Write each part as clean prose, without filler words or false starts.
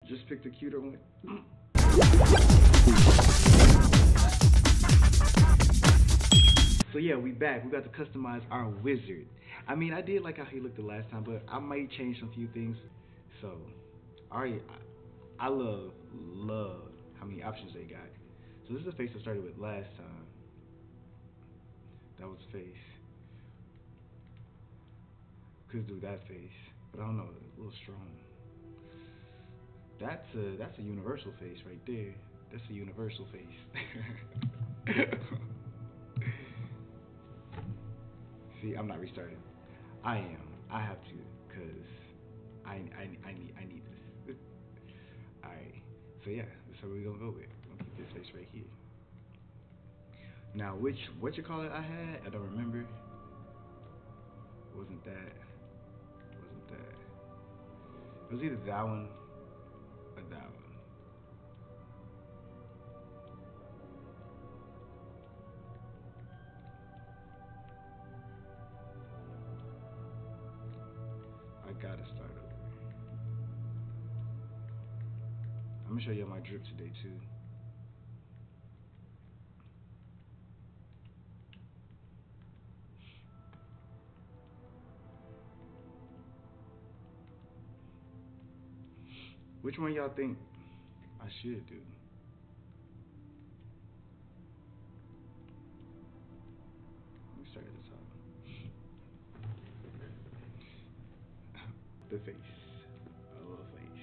Just pick the cuter one. So yeah, we back. We got to customize our wizard. I mean, I did like how he looked the last time, but I might change some few things. So, alright, I love how many options they got. So this is the face I started with last time. That was face. Could do that face, but I don't know, a little strong. That's a universal face right there. That's a universal face. See, I'm not restarting. I am. I have to, cause I need this. Alright. So yeah, that's how we're gonna go with. I'm gonna keep this face right here. Now what you call it I had? I don't remember. Wasn't that. It was either that one or that one. I gotta start over. I'm gonna show you my drip today too. Which one y'all think I should do? Let me start at the top. The face. A little face.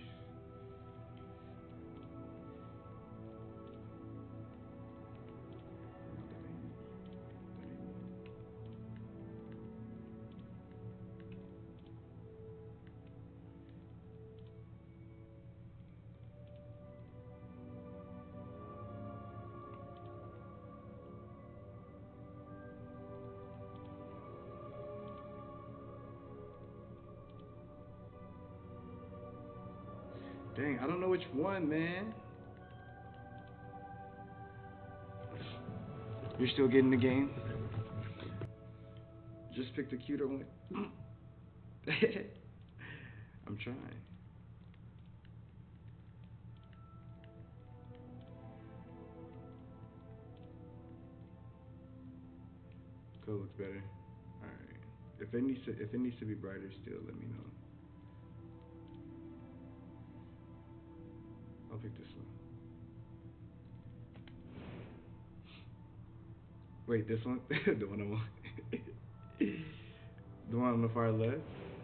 Dang, I don't know which one, man. You're still getting the game? Just pick the cuter one. I'm trying. Color looks better. Alright. If it needs to be brighter still, let me know. I'll pick this one. Wait, this one? The one I'm on. The one on the far left?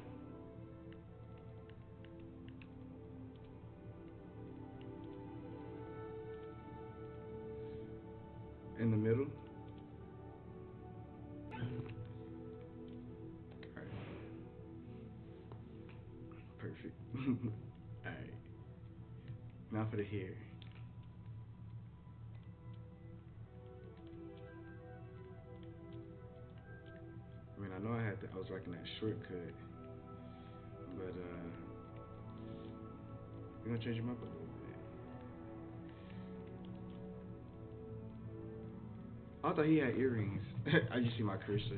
In the middle? Alright. Perfect. Alright. Now for the hair. I mean, I know I was rocking that shortcut, but we're gonna change him up a little bit. I thought he had earrings. I just see my cursor.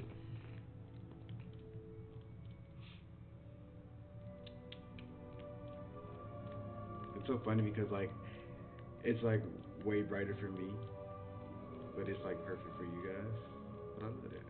It's so funny because it's like way brighter for me, but it's like perfect for you guys. But I love that.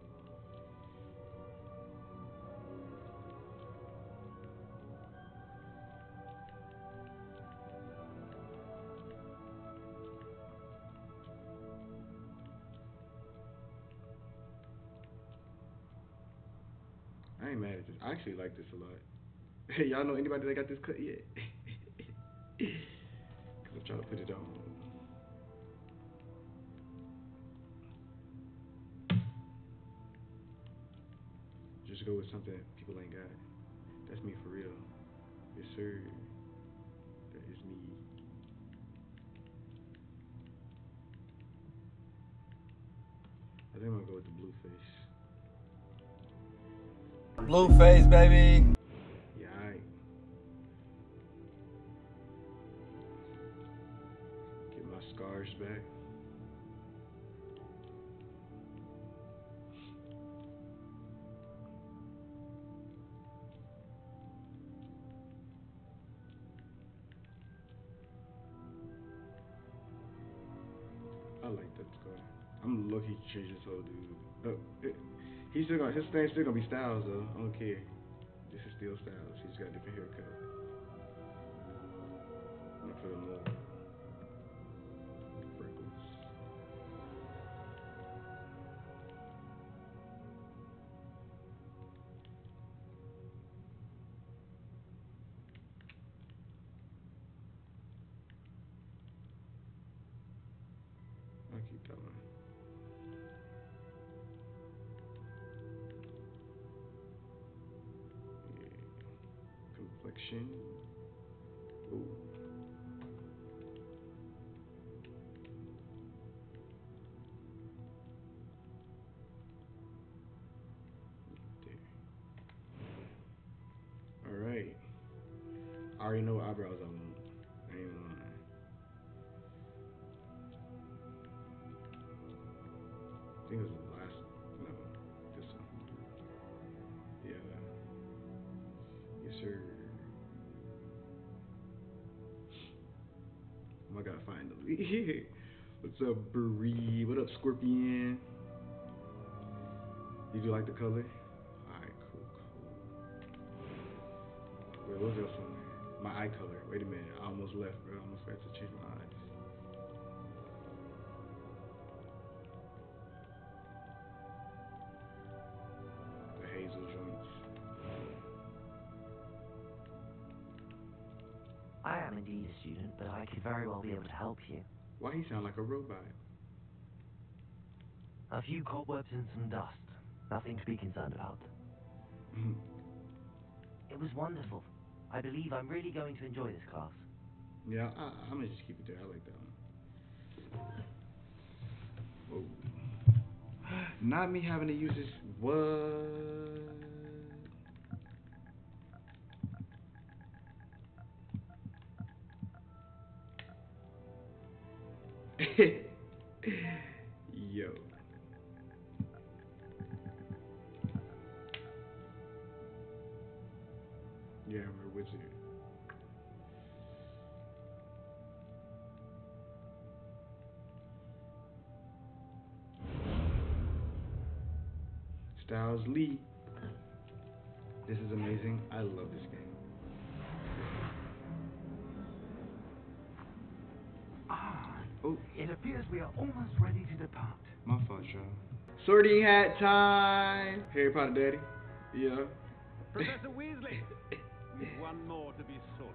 I ain't mad at this. I actually like this a lot. Hey, y'all know anybody that got this cut yet? Cause I'm trying to put it on. Just go with something people ain't got. That's me for real. Yes, sir. That is me. I think I'm gonna go with the blue face. Blue face, baby. Yeah, alright. Get my scars back. like that score. I'm lucky he changed his whole dude. He's still gonna, his thing's still gonna be Styles though. I don't care. This is still Styles. He's got a different haircut. Not for the little freckles. I'll keep that one. Complexion. Ooh. There. Alright. I already know what eyebrows I want. I ain't lying. I think it was the last, no, this one. Yeah. Yes, sir. Oh my god, finally. What's up, Bree? What up, Scorpion? Did you like the color? Alright, cool. Wait, what was else on there? My eye color. Wait a minute, I almost left, bro. I almost forgot to change my eyes. The hazel joints. I am indeed a student, but I could very well be able to help you. Why he sound like a robot? A few cobwebs and some dust. Nothing to be concerned about. It was wonderful. I believe I'm really going to enjoy this class. Yeah, I'm gonna just keep it there. I like that one. Whoa. Not me having to use this. What? Yo. Yeah, I'm a wizard. Styles Lee. This is amazing. I love this game. Oh, It appears we are almost ready to depart. my fault, y'all. Sorting hat time. Harry Potter daddy. Yeah. Professor Weasley, we've one more to be sorted.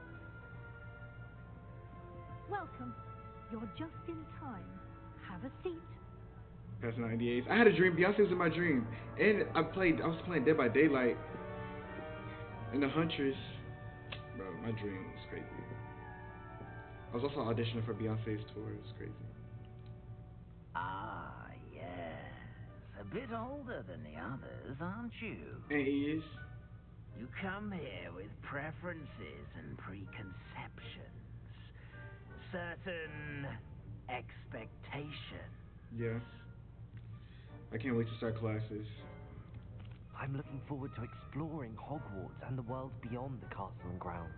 Welcome. You're just in time. Have a seat. Passing 98s. I had a dream. Beyonce was in my dream, and I was playing Dead by Daylight. And the Huntress. Bro, my dream was crazy. I was also auditioning for Beyonce's tour. It was crazy. Ah, yes. A bit older than the others, aren't you? And he is. You come here with preferences and preconceptions. Certain expectations. Yeah. I can't wait to start classes. I'm looking forward to exploring Hogwarts and the world beyond the castle and grounds.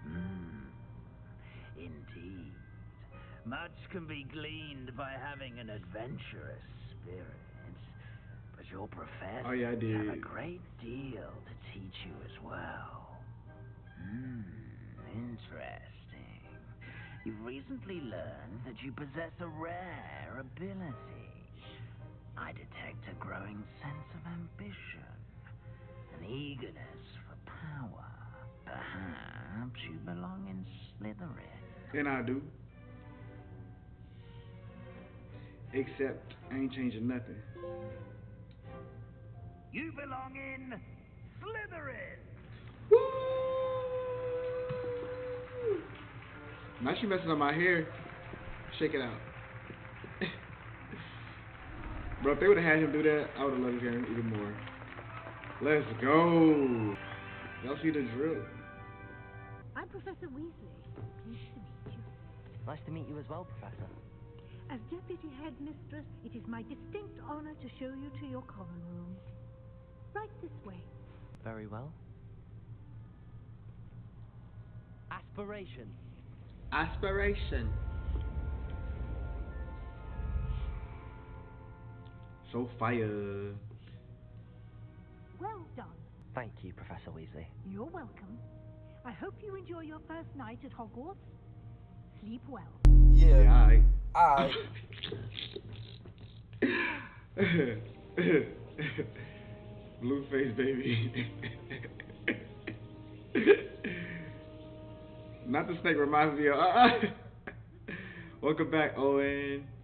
Indeed. Much can be gleaned by having an adventurous spirit. But your professors Oh, yeah, I did. have a great deal to teach you as well. Interesting. You've recently learned that you possess a rare ability. I detect a growing sense of ambition, an eagerness for power. Perhaps you belong in Slytherin. And I do. Except I ain't changing nothing. You belong in Slytherin! Woo! Now she messing up my hair. Shake it out. Bro, if they would have had him do that, I would have loved this game even more. Let's go. Y'all see the drill. I'm Professor Weasley. Pleased to meet you. Nice to meet you as well, Professor. As Deputy Headmistress, it is my distinct honor to show you to your common room. Right this way. Very well. Aspiration. Aspiration. So fire. Well done. Thank you, Professor Weasley. You're welcome. I hope you enjoy your first night at Hogwarts. Sleep well. Yeah. Alright. Blueface, baby. Not the snake reminds me of. Welcome back, Owen.